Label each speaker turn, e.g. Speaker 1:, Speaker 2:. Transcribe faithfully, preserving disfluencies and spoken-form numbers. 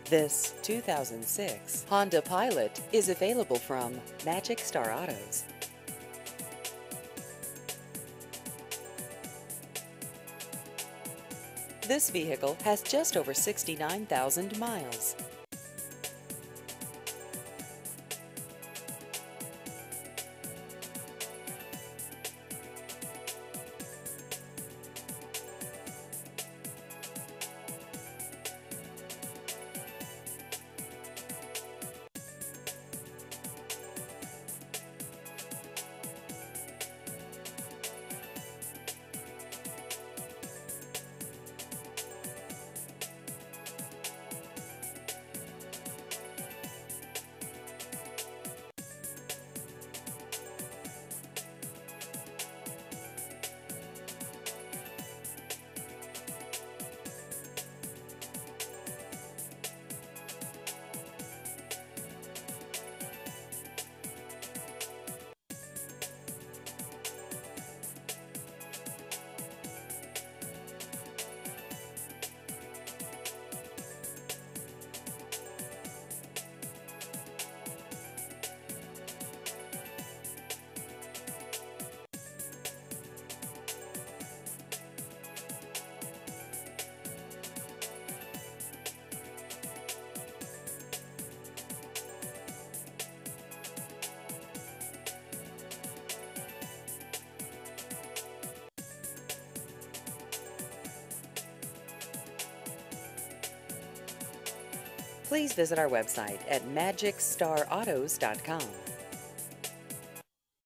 Speaker 1: This two thousand six Honda Pilot is available from Magic Star Autos. This vehicle has just over sixty-nine thousand miles. Please visit our website at magic star autos dot com.